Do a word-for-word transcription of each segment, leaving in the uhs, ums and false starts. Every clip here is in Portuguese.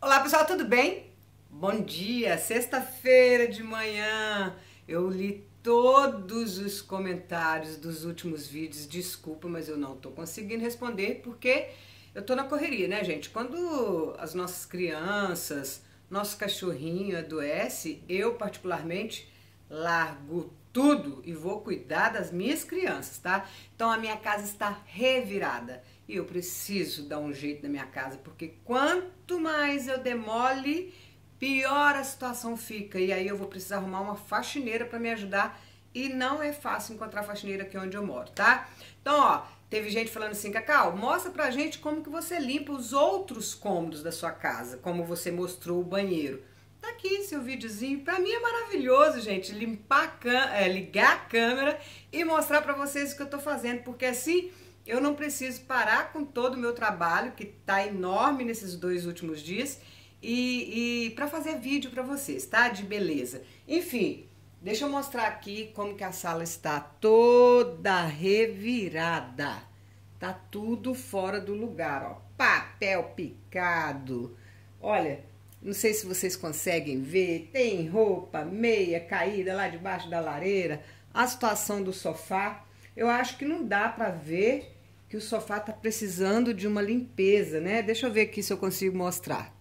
Olá pessoal, tudo bem? Bom dia, sexta-feira de manhã. Eu li todos os comentários dos últimos vídeos. Desculpa, mas eu não tô conseguindo responder porque eu tô na correria, né, gente? Quando as nossas crianças, nosso cachorrinho adoece, eu particularmente largo tudo e vou cuidar das minhas crianças, tá? Então a minha casa está revirada e eu preciso dar um jeito na minha casa, porque quanto mais eu demole, pior a situação fica. E aí eu vou precisar arrumar uma faxineira para me ajudar e não é fácil encontrar faxineira aqui onde eu moro, tá? Então, ó, teve gente falando assim, Cacau, mostra pra gente como que você limpa os outros cômodos da sua casa, como você mostrou o banheiro. Tá aqui seu videozinho. Pra mim é maravilhoso, gente, limpar a cam é, ligar a câmera e mostrar pra vocês o que eu tô fazendo, porque assim eu não preciso parar com todo o meu trabalho, que tá enorme nesses dois últimos dias, e, e para fazer vídeo pra vocês, tá? De beleza. Enfim, deixa eu mostrar aqui como que a sala está toda revirada. Tá tudo fora do lugar, ó. Papel picado. Olha, não sei se vocês conseguem ver, tem roupa, meia caída lá debaixo da lareira, a situação do sofá. Eu acho que não dá pra ver que o sofá tá precisando de uma limpeza, né? Deixa eu ver aqui se eu consigo mostrar.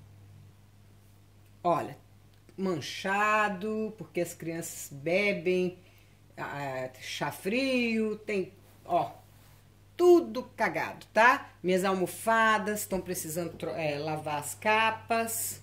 Olha, manchado, porque as crianças bebem ah, chá frio, tem, ó, tudo cagado, tá? Minhas almofadas estão precisando é, lavar as capas.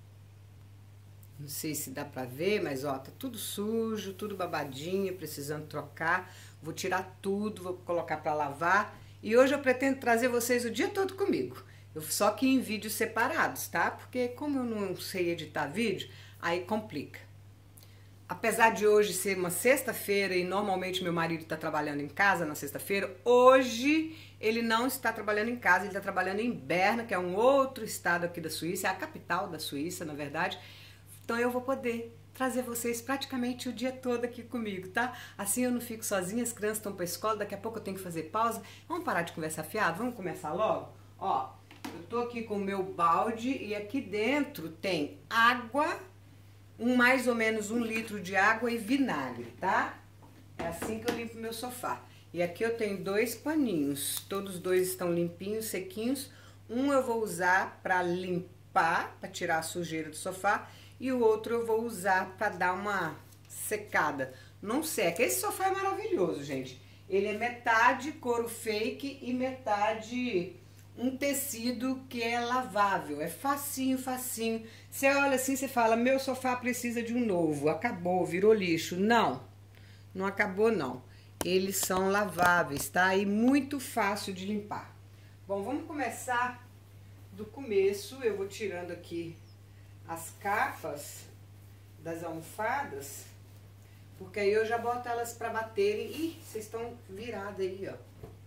Não sei se dá pra ver, mas ó, tá tudo sujo, tudo babadinho, precisando trocar. Vou tirar tudo, vou colocar pra lavar. E hoje eu pretendo trazer vocês o dia todo comigo. Eu, só que em vídeos separados, tá? Porque como eu não sei editar vídeo, aí complica. Apesar de hoje ser uma sexta-feira e normalmente meu marido tá trabalhando em casa na sexta-feira, hoje ele não está trabalhando em casa, ele está trabalhando em Berna, que é um outro estado aqui da Suíça, é a capital da Suíça, na verdade. Então eu vou poder trazer vocês praticamente o dia todo aqui comigo, tá? Assim eu não fico sozinha, as crianças estão para a escola, daqui a pouco eu tenho que fazer pausa. Vamos parar de conversar fiado? Vamos começar logo? Ó, eu tô aqui com o meu balde e aqui dentro tem água, um mais ou menos um litro de água e vinagre, tá? É assim que eu limpo meu sofá. E aqui eu tenho dois paninhos, todos dois estão limpinhos, sequinhos. Um eu vou usar para limpar, para tirar a sujeira do sofá, e o outro eu vou usar para dar uma secada. Não seca. Esse sofá é maravilhoso, gente. Ele é metade couro fake e metade um tecido que é lavável. É facinho, facinho. Você olha assim, você fala, meu sofá precisa de um novo. Acabou, virou lixo. Não, não acabou não. Eles são laváveis, tá? E muito fácil de limpar. Bom, vamos começar do começo. Eu vou tirando aqui as capas das almofadas, porque aí eu já boto elas para baterem. Ih, vocês estão viradas aí, ó.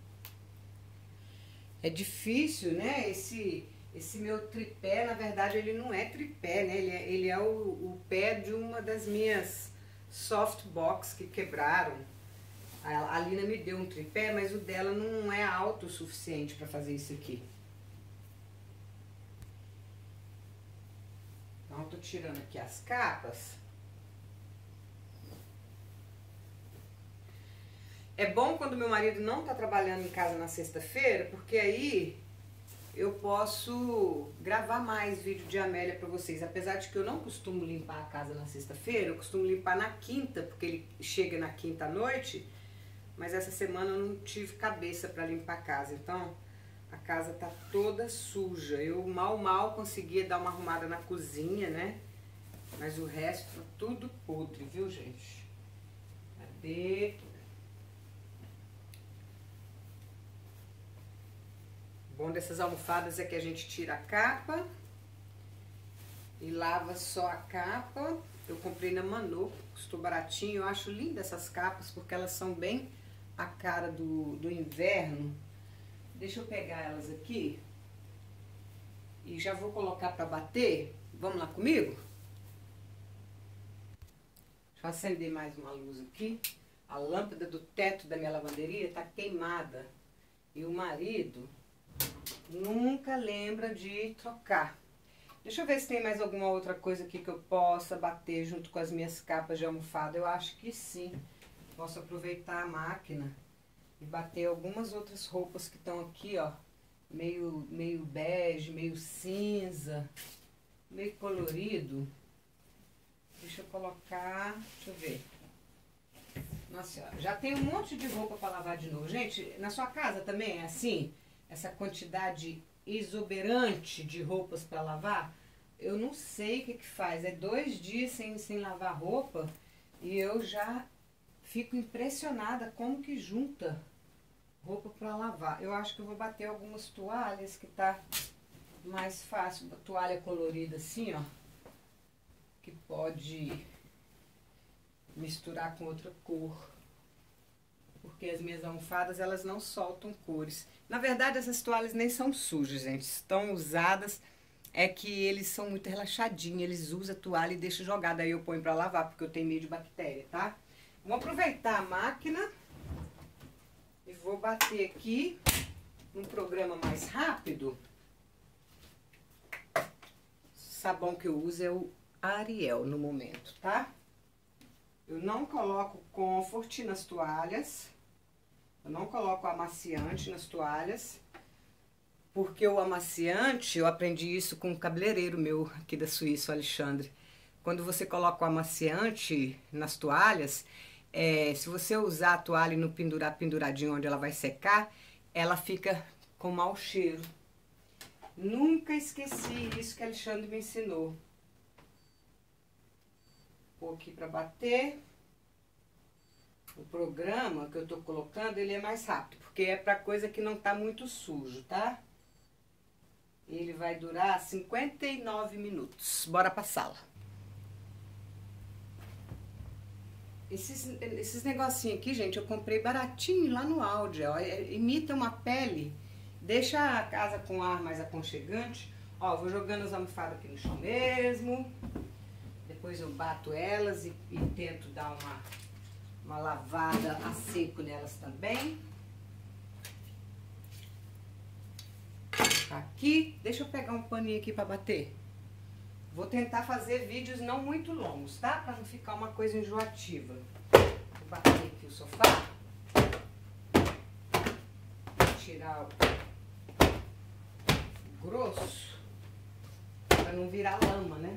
É difícil, né? Esse, esse meu tripé, na verdade, ele não é tripé, né? Ele é, ele é o, o pé de uma das minhas softbox que quebraram. A Alina me deu um tripé, mas o dela não é alto o suficiente para fazer isso aqui. Então, eu tô tirando aqui as capas. É bom quando meu marido não tá trabalhando em casa na sexta-feira, porque aí eu posso gravar mais vídeo de Amélia pra vocês. Apesar de que eu não costumo limpar a casa na sexta-feira, eu costumo limpar na quinta, porque ele chega na quinta à noite, mas essa semana eu não tive cabeça pra limpar a casa, então a casa tá toda suja. Eu mal, mal conseguia dar uma arrumada na cozinha, né? Mas o resto tá tudo podre, viu, gente? Cadê? O bom dessas almofadas é que a gente tira a capa e lava só a capa. Eu comprei na Manô, custou baratinho. Eu acho linda essas capas porque elas são bem a cara do, do inverno. Deixa eu pegar elas aqui e já vou colocar para bater. Vamos lá comigo? Deixa eu acender mais uma luz aqui. A lâmpada do teto da minha lavanderia tá queimada e o marido nunca lembra de trocar. Deixa eu ver se tem mais alguma outra coisa aqui que eu possa bater junto com as minhas capas de almofada. Eu acho que sim. Posso aproveitar a máquina e bater algumas outras roupas que estão aqui, ó. Meio, meio bege, meio cinza, meio colorido. Deixa eu colocar, deixa eu ver. Nossa, já tem um monte de roupa para lavar de novo. Gente, na sua casa também é assim? Essa quantidade exuberante de roupas para lavar? Eu não sei o que que faz. É dois dias sem, sem lavar roupa e eu já fico impressionada como que junta roupa para lavar. Eu acho que eu vou bater algumas toalhas que tá mais fácil. Toalha colorida assim, ó. Que pode misturar com outra cor, porque as minhas almofadas elas não soltam cores. Na verdade essas toalhas nem são sujas, gente, estão usadas, é que eles são muito relaxadinhos, eles usam a toalha e deixam jogada, aí eu ponho pra lavar, porque eu tenho medo de bactéria, tá? Vou aproveitar a máquina e vou bater aqui num programa mais rápido. O sabão que eu uso é o Ariel no momento, tá? Eu não coloco Comfort nas toalhas, eu não coloco amaciante nas toalhas, porque o amaciante, eu aprendi isso com um cabeleireiro meu aqui da Suíça, o Alexandre. Quando você coloca o amaciante nas toalhas, é, se você usar a toalha e não pendurar penduradinho onde ela vai secar, ela fica com mau cheiro. Nunca esqueci isso que o Alexandre me ensinou. Vou aqui para bater. O programa que eu tô colocando, ele é mais rápido, porque é para coisa que não tá muito sujo, tá? Ele vai durar cinquenta e nove minutos. Bora pra sala. Esses, esses negocinhos aqui, gente, eu comprei baratinho lá no Aldi, ó. Imita uma pele, deixa a casa com ar mais aconchegante. Ó, vou jogando as almofadas aqui no chão mesmo. Depois eu bato elas e, e tento dar uma, uma lavada a seco nelas também. Aqui, deixa eu pegar um paninho aqui pra bater. Vou tentar fazer vídeos não muito longos, tá? Pra não ficar uma coisa enjoativa. Vou bater aqui o sofá. Tirar o grosso, pra não virar lama, né?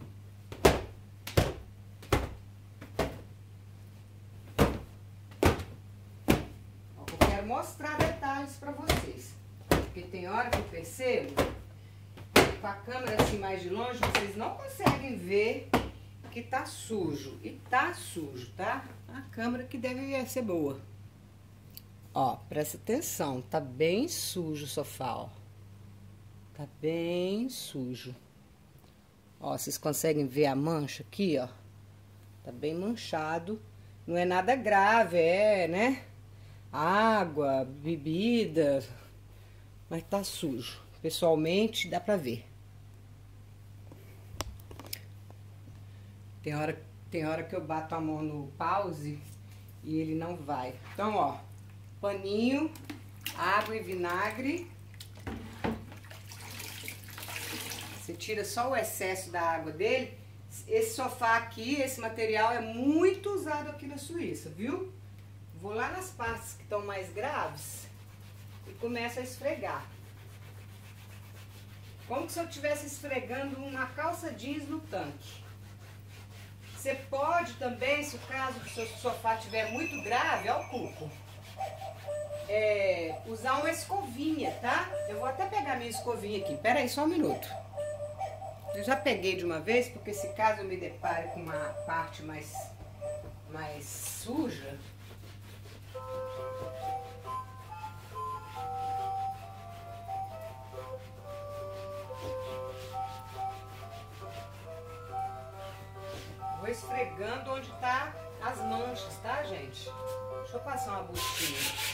Mostrar detalhes para vocês, porque tem hora que eu percebo que com a câmera assim mais de longe vocês não conseguem ver que tá sujo, e tá sujo, tá? A câmera que deve ser boa. Ó, presta atenção, tá bem sujo o sofá, ó. Tá bem sujo. Ó, vocês conseguem ver a mancha aqui, ó? Tá bem manchado. Não é nada grave, é, né? Água, bebida, mas tá sujo. Pessoalmente, dá pra ver. Tem hora, tem hora que eu bato a mão no pause e ele não vai. Então, ó, paninho, água e vinagre. Você tira só o excesso da água dele. Esse sofá aqui, esse material é muito usado aqui na Suíça, viu? Vou lá nas partes que estão mais graves e começo a esfregar. Como se eu estivesse esfregando uma calça jeans no tanque. Você pode também, se o caso do seu sofá estiver muito grave, ó o cuco, é, usar uma escovinha, tá? Eu vou até pegar minha escovinha aqui. Pera aí, só um minuto. Eu já peguei de uma vez, porque se caso eu me depare com uma parte mais, mais suja... Vou esfregando onde tá as manchas, tá, gente? Deixa eu passar uma buchinha.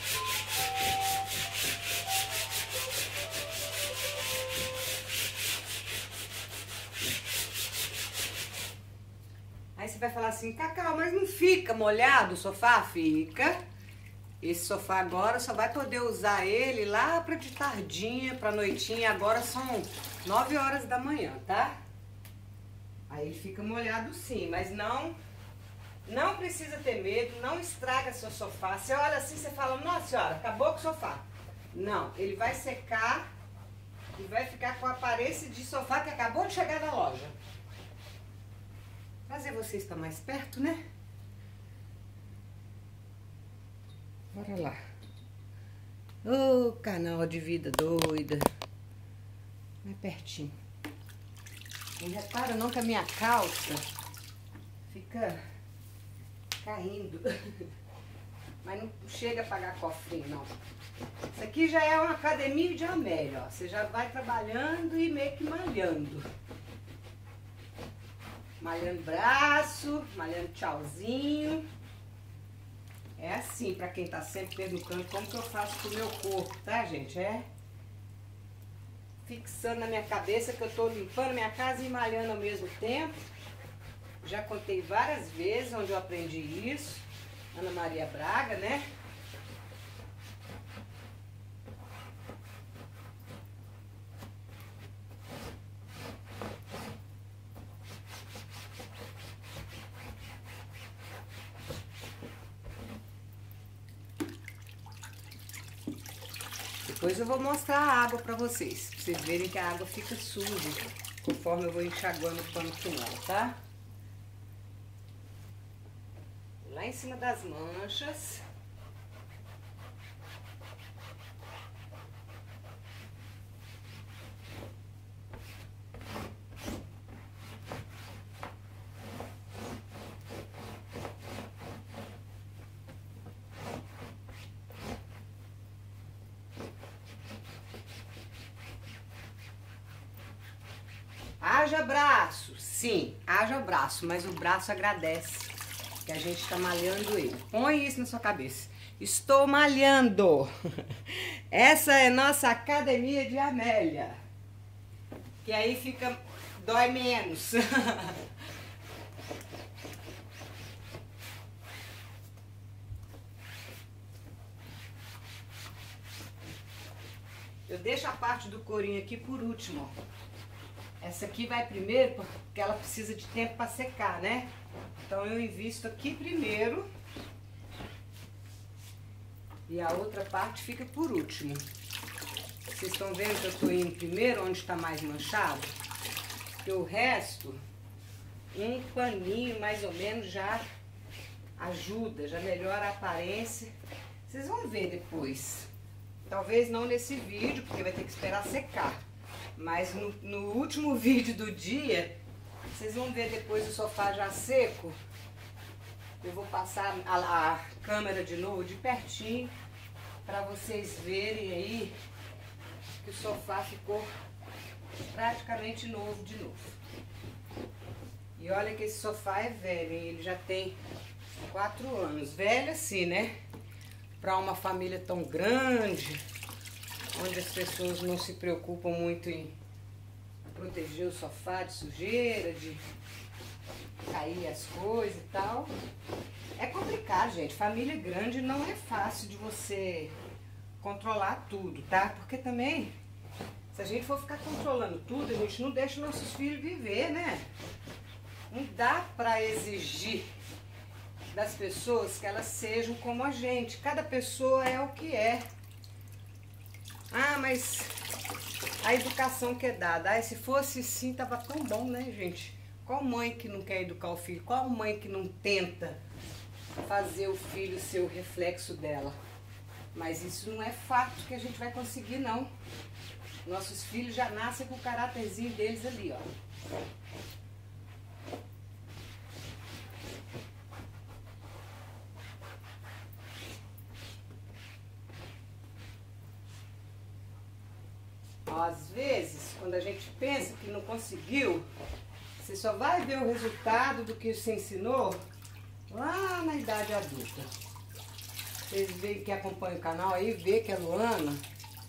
Aí você vai falar assim, Cacau, mas não fica molhado o sofá? Fica. Esse sofá agora só vai poder usar ele lá pra de tardinha, pra noitinha. Agora são nove horas da manhã, tá? Aí ele fica molhado sim, mas não, não precisa ter medo, não estraga seu sofá. Você olha assim, você fala, nossa senhora, acabou com o sofá. Não, ele vai secar e vai ficar com a aparência de sofá que acabou de chegar da loja. Fazer vocês estar mais perto, né? Bora lá. Ô, canal de vida doida. Mais pertinho. Não repara não que a minha calça fica caindo. Mas não chega a pagar cofrinho, não. Isso aqui já é uma academia de Amélia, ó. Você já vai trabalhando e meio que malhando. Malhando braço, malhando tchauzinho. É assim, pra quem tá sempre perguntando como que eu faço com o meu corpo, tá, gente? É fixando na minha cabeça que eu tô limpando minha casa e malhando ao mesmo tempo. Já contei várias vezes onde eu aprendi isso. Ana Maria Braga, né? Depois eu vou mostrar a água pra vocês, pra vocês verem que a água fica suja conforme eu vou enxaguando o pano final, tá? Lá em cima das manchas. Haja braço, sim, haja braço, mas o braço agradece que a gente está malhando ele. Põe isso na sua cabeça. Estou malhando. Essa é nossa academia de Amélia. Que aí fica, dói menos. Eu deixo a parte do corinho aqui por último, ó. Essa aqui vai primeiro porque ela precisa de tempo para secar, né? Então eu invisto aqui primeiro e a outra parte fica por último. Vocês estão vendo que eu estou indo primeiro onde está mais manchado? Porque o resto, um paninho mais ou menos já ajuda, já melhora a aparência. Vocês vão ver depois. Talvez não nesse vídeo, porque vai ter que esperar secar. Mas no, no último vídeo do dia, vocês vão ver depois o sofá já seco. Eu vou passar a, a câmera de novo de pertinho, para vocês verem aí que o sofá ficou praticamente novo de novo. E olha que esse sofá é velho, hein? Ele já tem quatro anos. Velho assim, né? Para uma família tão grande, onde as pessoas não se preocupam muito em proteger o sofá de sujeira, de cair as coisas e tal. É complicado, gente. Família grande não é fácil de você controlar tudo, tá? Porque também, se a gente for ficar controlando tudo, a gente não deixa nossos filhos viver, né? Não dá pra exigir das pessoas que elas sejam como a gente. Cada pessoa é o que é. Ah, mas a educação que é dada, ah, se fosse assim, tava tão bom, né, gente? Qual mãe que não quer educar o filho? Qual mãe que não tenta fazer o filho ser o reflexo dela? Mas isso não é fato que a gente vai conseguir, não. Nossos filhos já nascem com o caráterzinho deles ali, ó. Às vezes, quando a gente pensa que não conseguiu, você só vai ver o resultado do que você ensinou lá na idade adulta. Vocês veem que acompanham o canal aí, vê que a Luana,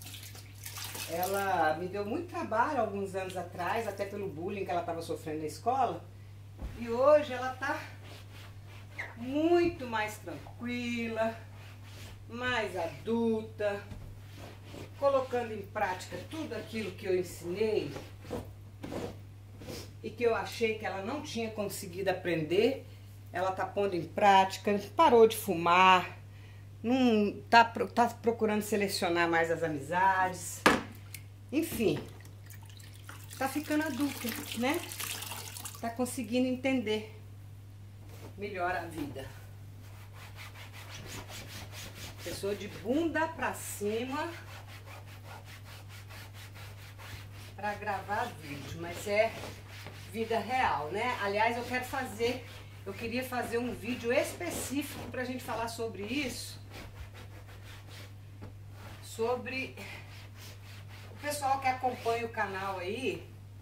ela me deu muito trabalho alguns anos atrás, até pelo bullying que ela estava sofrendo na escola. E hoje ela tá muito mais tranquila, mais adulta, colocando em prática tudo aquilo que eu ensinei e que eu achei que ela não tinha conseguido aprender, ela tá pondo em prática, parou de fumar, não tá, tá procurando selecionar mais as amizades, enfim, tá ficando adulta, né? Tá conseguindo entender melhor a vida. Pessoa de bunda pra cima pra gravar vídeo, mas é vida real, né? Aliás, eu quero fazer, eu queria fazer um vídeo específico pra gente falar sobre isso, sobre o pessoal que acompanha o canal aí,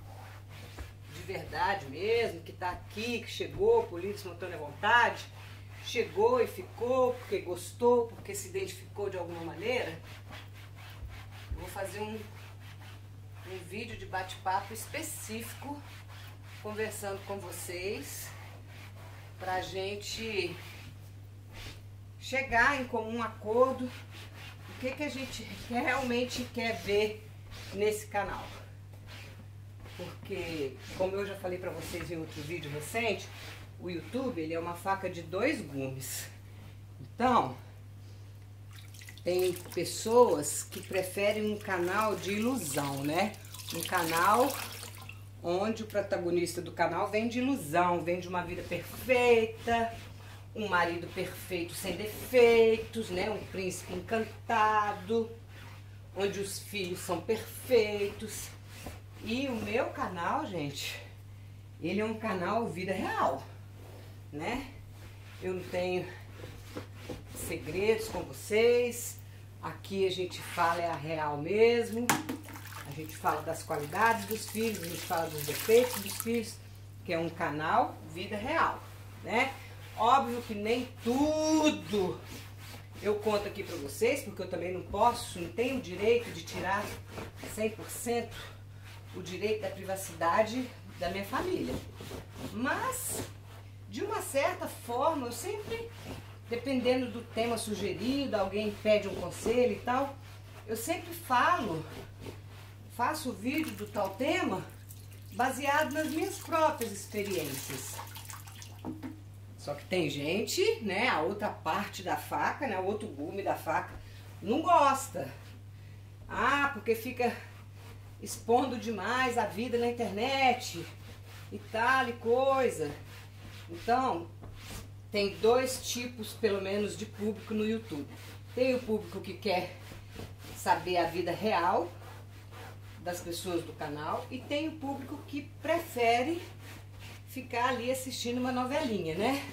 de verdade mesmo, que tá aqui, que chegou por livre espontânea vontade, chegou e ficou porque gostou, porque se identificou de alguma maneira. Eu vou fazer um, um vídeo de bate-papo específico, conversando com vocês, pra gente chegar em comum acordo o que, que a gente realmente quer ver nesse canal. Porque, como eu já falei pra vocês em outro vídeo recente, o YouTube, ele é uma faca de dois gumes. Então, tem pessoas que preferem um canal de ilusão, né? Um canal onde o protagonista do canal vem de ilusão, vem de uma vida perfeita, um marido perfeito sem defeitos, né? Um príncipe encantado, onde os filhos são perfeitos. E o meu canal, gente, ele é um canal vida real, né? Eu não tenho segredos com vocês. Aqui a gente fala é a real mesmo. A gente fala das qualidades dos filhos, a gente fala dos defeitos dos filhos, que é um canal vida real, né? Óbvio que nem tudo eu conto aqui pra vocês, porque eu também não posso, não tenho o direito de tirar cem por cento o direito da privacidade da minha família. Mas, de uma certa forma, eu sempre, dependendo do tema sugerido, alguém pede um conselho e tal, eu sempre falo, faço o vídeo do tal tema baseado nas minhas próprias experiências. Só que tem gente, né, a outra parte da faca, né, o outro gume da faca, não gosta. Ah, porque fica expondo demais a vida na internet e tal e coisa. Então, tem dois tipos, pelo menos, de público no YouTube. Tem o público que quer saber a vida real das pessoas do canal e tem o público que prefere ficar ali assistindo uma novelinha, né?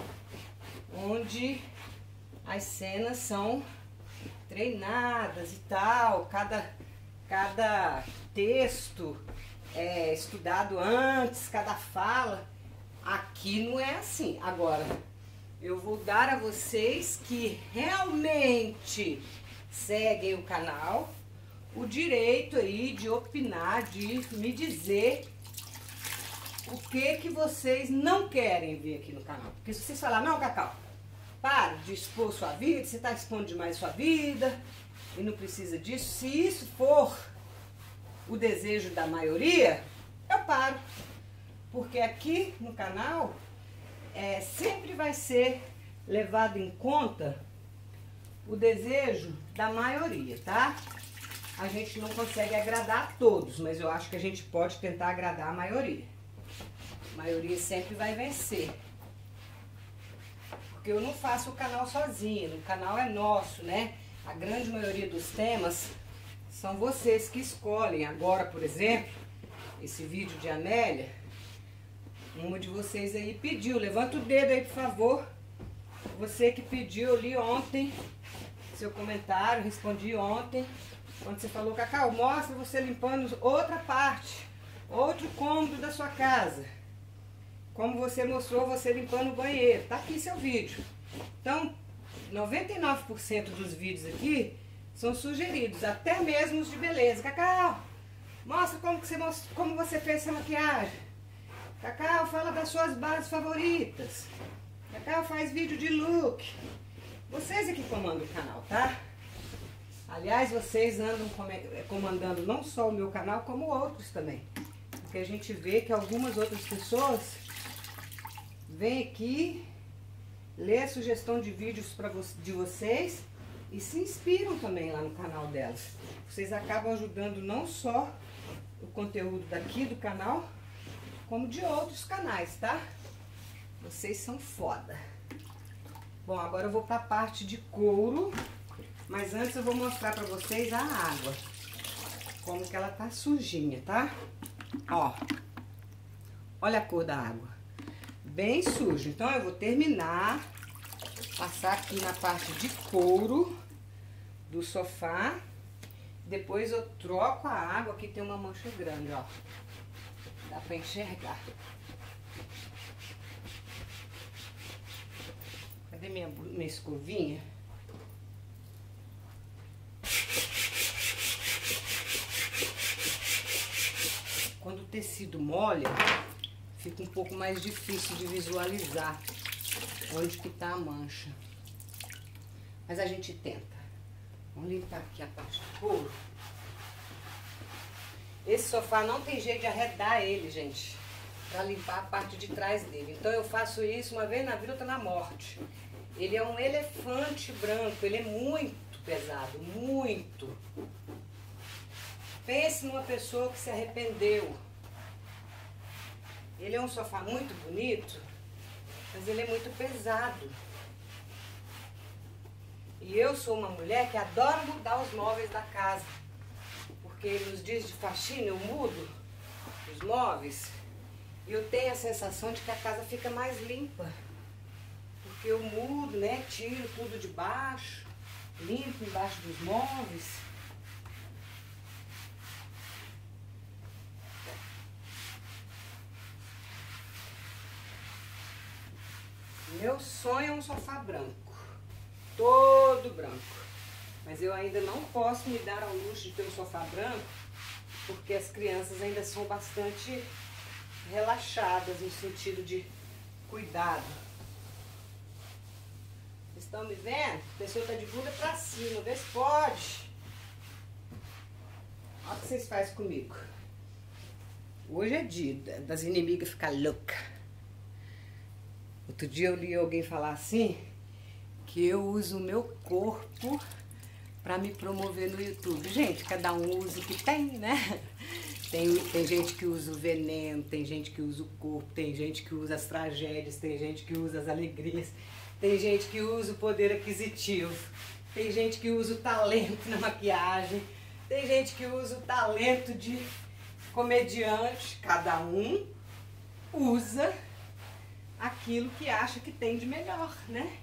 Onde as cenas são treinadas e tal, cada, cada texto é estudado antes, cada fala. Aqui não é assim. Agora, eu vou dar a vocês que realmente seguem o canal o direito aí de opinar, de me dizer o que que vocês não querem ver aqui no canal. Porque se vocês falarem, não, Cacau, para de expor sua vida, você está expondo demais sua vida e não precisa disso. Se isso for o desejo da maioria, eu paro. Porque aqui no canal é, sempre vai ser levado em conta o desejo da maioria, tá? A gente não consegue agradar a todos, mas eu acho que a gente pode tentar agradar a maioria. A maioria sempre vai vencer. Porque eu não faço o canal sozinha, o canal é nosso, né? A grande maioria dos temas são vocês que escolhem. Agora, por exemplo, esse vídeo de Amélia, uma de vocês aí pediu, levanta o dedo aí, por favor. Você que pediu ali ontem, seu comentário, respondi ontem, quando você falou, Cacau, mostra você limpando outra parte, outro cômodo da sua casa. Como você mostrou você limpando o banheiro. Tá aqui seu vídeo. Então, noventa e nove por cento dos vídeos aqui são sugeridos, até mesmo os de beleza. Cacau, mostra como, que você, most... como você fez essa maquiagem. Cacau, fala das suas bases favoritas. Cacau, faz vídeo de look. Vocês é que comandam o canal, tá? Aliás, vocês andam comandando não só o meu canal, como outros também. Porque a gente vê que algumas outras pessoas vêm aqui, lê a sugestão de vídeos pra vo de vocês e se inspiram também lá no canal delas. Vocês acabam ajudando não só o conteúdo daqui do canal, como de outros canais, tá? Vocês são foda. Bom, agora eu vou pra parte de couro, mas antes eu vou mostrar pra vocês a água. Como que ela tá sujinha, tá? Ó, olha a cor da água. Bem suja. Então eu vou terminar, passar aqui na parte de couro do sofá. Depois eu troco a água, aqui tem uma mancha grande, ó. Dá pra enxergar. Cadê minha, minha escovinha? Quando o tecido molha, fica um pouco mais difícil de visualizar onde que tá a mancha. Mas a gente tenta. Vamos limpar aqui a parte do couro. Esse sofá não tem jeito de arredar ele, gente, pra limpar a parte de trás dele. Então eu faço isso uma vez na vida, outra na morte. Ele é um elefante branco, ele é muito pesado, muito. Pense numa pessoa que se arrependeu. Ele é um sofá muito bonito, mas ele é muito pesado. E eu sou uma mulher que adora mudar os móveis da casa. Porque nos dias de faxina eu mudo os móveis e eu tenho a sensação de que a casa fica mais limpa. Porque eu mudo, né? Tiro tudo de baixo, limpo embaixo dos móveis. Meu sonho é um sofá branco, todo branco. Mas eu ainda não posso me dar ao luxo de ter um sofá branco, porque as crianças ainda são bastante relaxadas no sentido de cuidado. Vocês estão me vendo? A pessoa está de bunda pra cima, vê se pode. Olha o que vocês fazem comigo. Hoje é dia das inimigas ficar loucas. Outro dia eu li alguém falar assim, que eu uso o meu corpo para me promover no YouTube. Gente, cada um usa o que tem, né? Tem, tem gente que usa o veneno, tem gente que usa o corpo, tem gente que usa as tragédias, tem gente que usa as alegrias, tem gente que usa o poder aquisitivo, tem gente que usa o talento na maquiagem, tem gente que usa o talento de comediante. Cada um usa aquilo que acha que tem de melhor, né?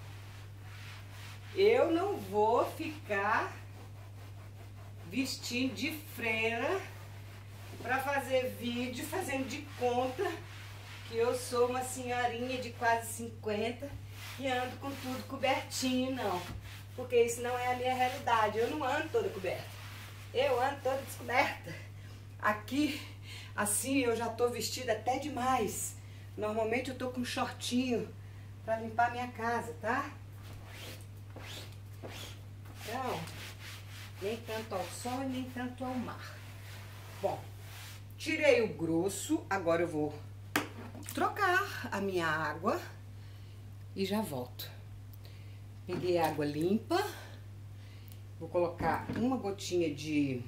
Eu não vou ficar vestindo de freira para fazer vídeo fazendo de conta que eu sou uma senhorinha de quase cinquenta que ando com tudo cobertinho, não. Porque isso não é a minha realidade. Eu não ando toda coberta. Eu ando toda descoberta. Aqui, assim, eu já tô vestida até demais. Normalmente eu tô com um shortinho para limpar minha casa, tá? Então, nem tanto ao sol e nem tanto ao mar. Bom, tirei o grosso, agora eu vou trocar a minha água e já volto. Peguei água limpa, vou colocar uma gotinha de,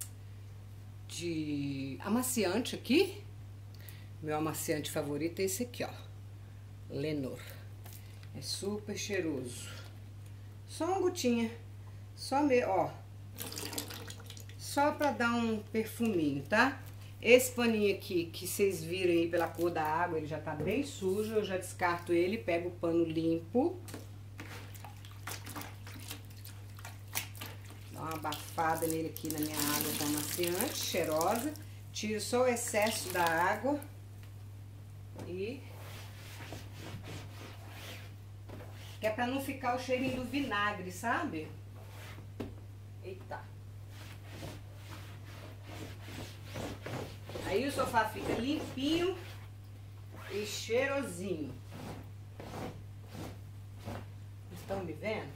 de amaciante aqui. Meu amaciante favorito é esse aqui, ó, Lenor. É super cheiroso. Só uma gotinha, só me, ó, só pra dar um perfuminho, tá? Esse paninho aqui, que vocês viram aí pela cor da água, ele já tá bem sujo, eu já descarto ele, pego o pano limpo. Dá uma abafada nele aqui na minha água com amaciante, cheirosa. Tiro só o excesso da água e... que é pra não ficar o cheirinho do vinagre, sabe? Eita. Aí o sofá fica limpinho e cheirosinho. Estão me vendo?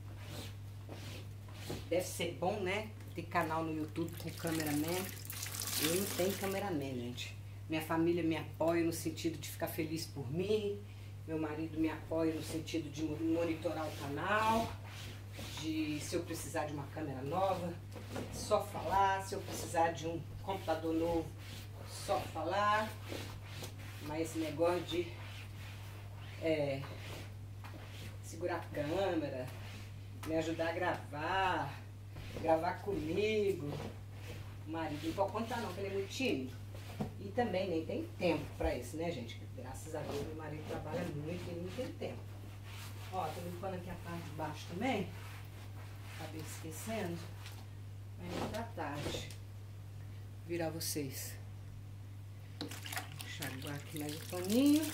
Deve ser bom, né? Ter canal no YouTube com cameraman. Eu não tenho cameraman, gente. Minha família me apoia no sentido de ficar feliz por mim. Meu marido me apoia no sentido de monitorar o canal. De se eu precisar de uma câmera nova, só falar. Se eu precisar de um computador novo, só falar. Mas esse negócio de é, segurar a câmera, me ajudar a gravar, gravar comigo. O marido não pode contar não, porque ele é muito tímido. E também nem tem tempo pra isso, né, gente? Graças a Deus meu marido trabalha muito e ele não tem tempo. Ó, tô limpando aqui a parte de baixo também. Acabei esquecendo. Ainda tá tarde. Vou virar vocês. Enxaguar aqui mais um paninho.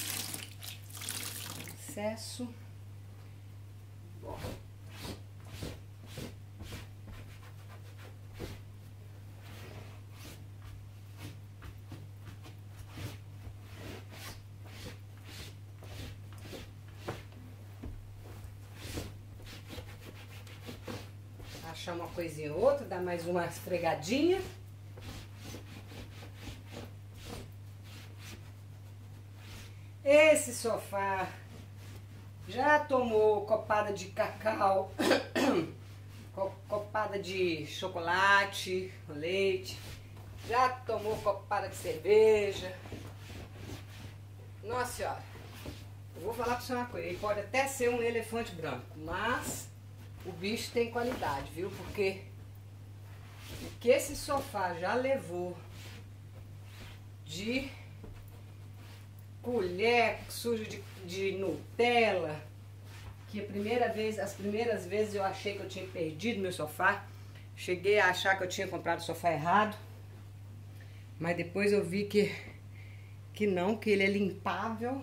Excesso. Bom. Achar uma coisinha ou outra, dar mais uma esfregadinha. Esse sofá já tomou copada de cacau, copada de chocolate, leite, já tomou copada de cerveja. Nossa senhora, eu vou falar pra você uma coisa, ele pode até ser um elefante branco, mas o bicho tem qualidade, viu? Porque o que esse sofá já levou de colher suja de, de Nutella, que a primeira vez, as primeiras vezes eu achei que eu tinha perdido meu sofá, cheguei a achar que eu tinha comprado o sofá errado, mas depois eu vi que, que não, que ele é limpável.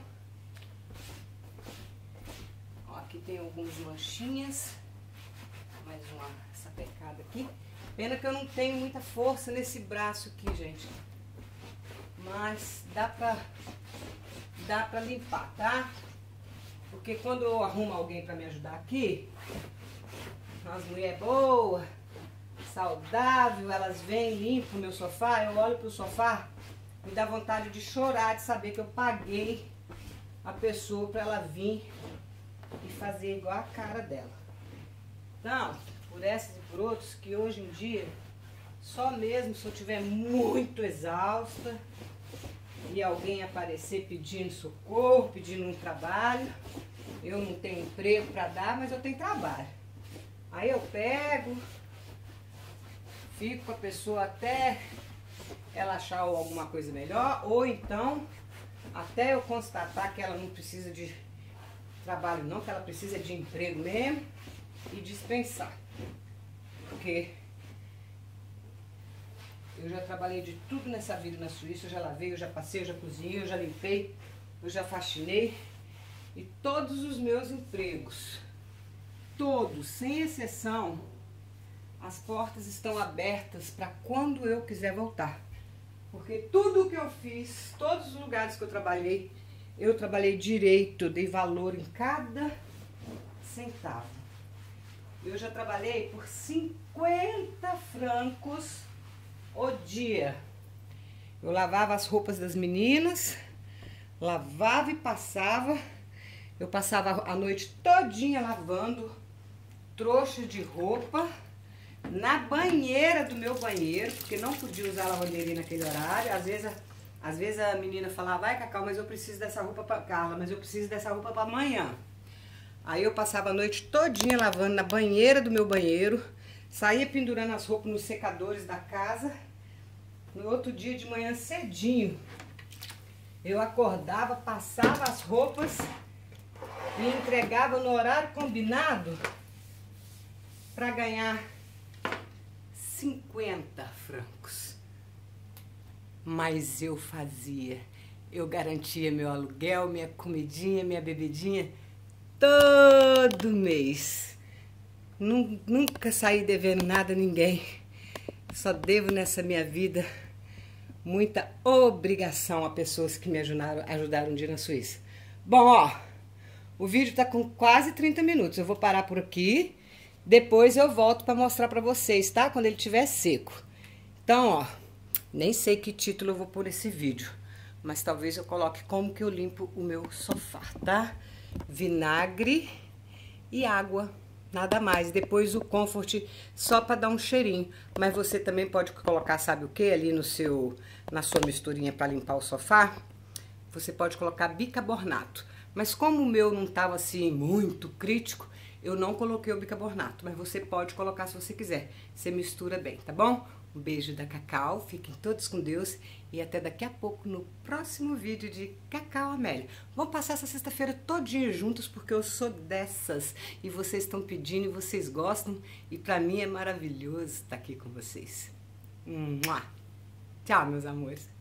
Ó, aqui tem algumas manchinhas, mais uma sapecada aqui. Pena que eu não tenho muita força nesse braço aqui, gente, mas dá pra dá pra limpar, tá? Porque quando eu arrumo alguém pra me ajudar aqui, umas mulheres boas, saudável, elas vêm, limpam o meu sofá, eu olho pro sofá, me dá vontade de chorar, de saber que eu paguei a pessoa pra ela vir e fazer igual a cara dela. Então, por essas e por outros, que hoje em dia, só mesmo se eu estiver muito exausta, e alguém aparecer pedindo socorro, pedindo um trabalho, eu não tenho emprego para dar, mas eu tenho trabalho. Aí eu pego, fico com a pessoa até ela achar alguma coisa melhor, ou então até eu constatar que ela não precisa de trabalho não, que ela precisa de emprego mesmo, e dispensar. Porque eu já trabalhei de tudo nessa vida na Suíça, eu já lavei, eu já passei, eu já cozinhei, eu já limpei, eu já faxinei. E todos os meus empregos, todos, sem exceção, as portas estão abertas para quando eu quiser voltar. Porque tudo que eu fiz, todos os lugares que eu trabalhei, eu trabalhei direito, dei valor em cada centavo. Eu já trabalhei por cinquenta francos o dia. Eu lavava as roupas das meninas, lavava e passava. Eu passava a noite todinha lavando trouxas de roupa na banheira do meu banheiro, porque não podia usar a lavanderia naquele horário. Às vezes, às vezes a menina falava, vai Cacau, mas eu preciso dessa roupa para Carla, mas eu preciso dessa roupa para amanhã. Aí eu passava a noite todinha lavando na banheira do meu banheiro, saía pendurando as roupas nos secadores da casa. No outro dia de manhã cedinho, eu acordava, passava as roupas e entregava no horário combinado para ganhar cinquenta francos. Mas eu fazia, eu garantia meu aluguel, minha comidinha, minha bebidinha todo mês. Nunca saí devendo nada a ninguém. Só devo nessa minha vida muita obrigação a pessoas que me ajudaram, ajudaram um dia na Suíça. Bom, ó, o vídeo tá com quase trinta minutos. Eu vou parar por aqui. Depois eu volto para mostrar para vocês, tá? Quando ele estiver seco. Então, ó, Nem sei que título eu vou pôr esse vídeo, mas talvez eu coloque como que eu limpo o meu sofá, tá? Vinagre e água, nada mais. Depois o Comfort só para dar um cheirinho, mas você também pode colocar, sabe o que, ali no seu, na sua misturinha para limpar o sofá? Você pode colocar bicarbonato. Mas como o meu não tava assim muito crítico, eu não coloquei o bicarbonato, mas você pode colocar se você quiser. Você mistura bem, tá bom? Um beijo da Cacau, fiquem todos com Deus e até daqui a pouco no próximo vídeo de Cacau Amélia. Vamos passar essa sexta-feira todinha juntos porque eu sou dessas e vocês estão pedindo e vocês gostam e pra mim é maravilhoso estar aqui com vocês. Mua! Tchau, meus amores!